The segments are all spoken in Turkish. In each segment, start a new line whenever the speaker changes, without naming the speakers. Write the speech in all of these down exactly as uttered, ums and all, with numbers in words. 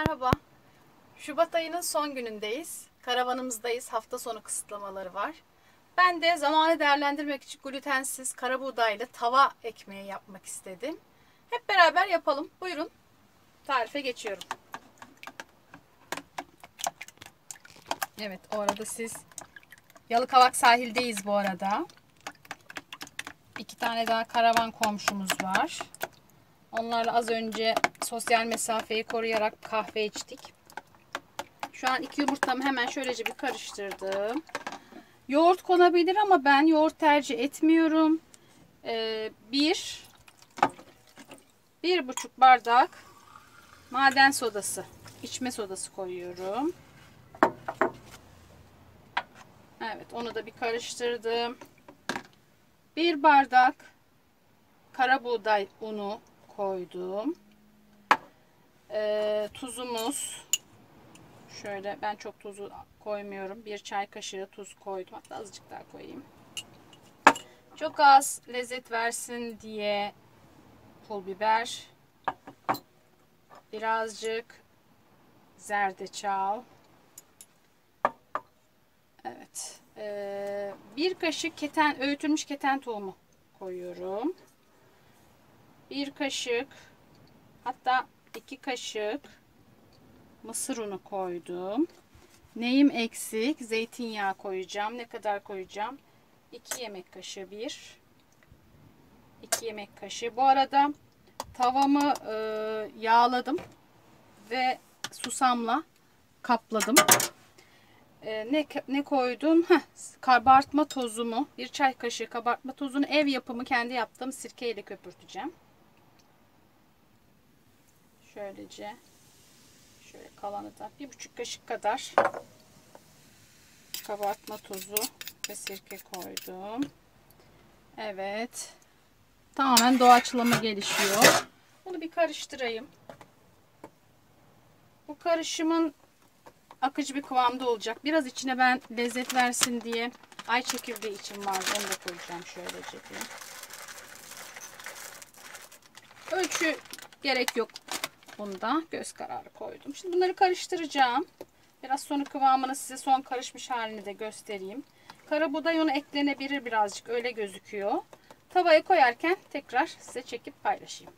Merhaba. Şubat ayının son günündeyiz. Karavanımızdayız. Hafta sonu kısıtlamaları var. Ben de zamanı değerlendirmek için glutensiz kara buğdaylı tava ekmeği yapmak istedim. Hep beraber yapalım. Buyurun. Tarife geçiyorum. Evet, o arada siz Yalıkavak sahildeyiz bu arada. İki tane daha karavan komşumuz var. Onlarla az önce sosyal mesafeyi koruyarak kahve içtik. Şu an iki yumurtamı hemen şöylece bir karıştırdım. Yoğurt konabilir ama ben yoğurt tercih etmiyorum. Ee, bir, bir buçuk bardak maden sodası, içme sodası koyuyorum. Evet, onu da bir karıştırdım. Bir bardak kara buğday unu koydum. Ee, tuzumuz. Şöyle, ben çok tuzu koymuyorum. Bir çay kaşığı tuz koydum. Hatta azıcık daha koyayım. Çok az lezzet versin diye pul biber. Birazcık zerdeçal. Evet. Ee, bir kaşık keten, öğütülmüş keten tohumu koyuyorum. Bir kaşık, hatta iki kaşık mısır unu koydum. Neyim eksik? Zeytinyağı koyacağım. Ne kadar koyacağım? iki yemek kaşığı bir. iki yemek kaşığı. Bu arada tavamı e, yağladım ve susamla kapladım. E, ne ne koydum? Heh, kabartma tozumu, bir çay kaşığı kabartma tozunu ev yapımı kendi yaptığım sirkeyle köpürteceğim. Şöylece şöyle kalanı da bir buçuk kaşık kadar kabartma tozu ve sirke koydum. Evet. Tamamen doğaçlama gelişiyor. Bunu bir karıştırayım. Bu karışımın akıcı bir kıvamda olacak. Biraz içine ben lezzet versin diye ay çekirdeği için vardı. Onu da koyacağım şöylece. Ölçü gerek yok. Bunda göz kararı koydum. Şimdi bunları karıştıracağım. Biraz sonra kıvamını size son karışmış halini de göstereyim. Kara buğday unu eklenebilir birazcık. Öyle gözüküyor. Tavaya koyarken tekrar size çekip paylaşayım.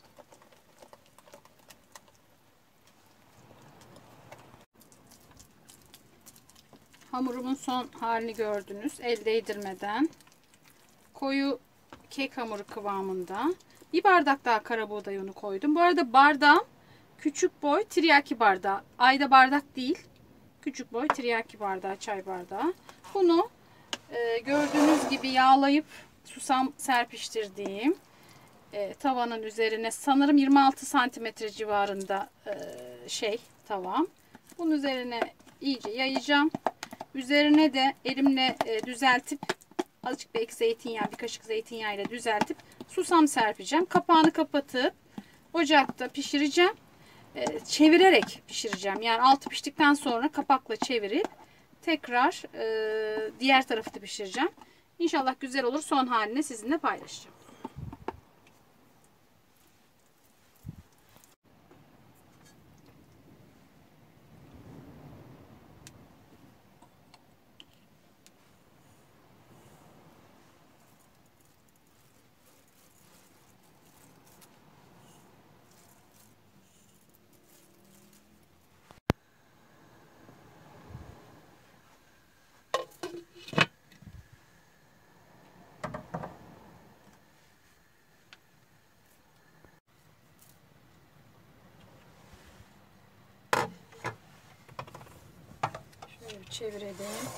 Hamurumun son halini gördünüz. El değdirmeden. Koyu kek hamuru kıvamında. Bir bardak daha kara buğday unu koydum. Bu arada bardağım küçük boy tiryaki bardağı. Ayda bardak değil. Küçük boy tiryaki bardağı, çay bardağı. Bunu e, gördüğünüz gibi yağlayıp susam serpiştirdiğim e, tavanın üzerine, sanırım yirmi altı santimetre civarında e, şey tavam. Bunun üzerine iyice yayacağım. Üzerine de elimle e, düzeltip azıcık belki zeytinyağı, bir kaşık zeytinyağı ile düzeltip susam serpeceğim. Kapağını kapatıp ocakta pişireceğim. E, çevirerek pişireceğim. Yani altı piştikten sonra kapakla çevirip tekrar e, diğer tarafı da pişireceğim. İnşallah güzel olur. Son halini sizinle paylaşacağım. Şöyle çevirelim.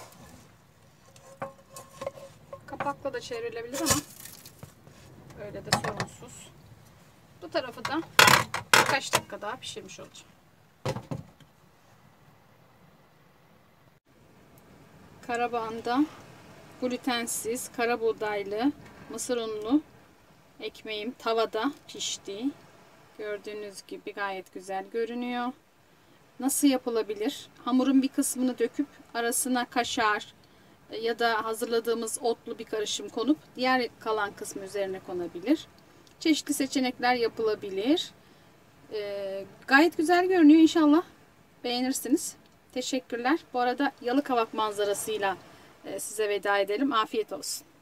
Kapakla da çevrilebilir ama öyle de sorunsuz. Bu tarafı da birkaç dakika daha pişirmiş olacağım. Karabağında glutensiz, kara buğdaylı, mısır unlu ekmeğim tavada pişti. Gördüğünüz gibi gayet güzel görünüyor. Nasıl yapılabilir? Hamurun bir kısmını döküp arasına kaşar ya da hazırladığımız otlu bir karışım konup diğer kalan kısmı üzerine konabilir. Çeşitli seçenekler yapılabilir. Ee, gayet güzel görünüyor. İnşallah beğenirsiniz. Teşekkürler. Bu arada Yalıkavak manzarasıyla size veda edelim. Afiyet olsun.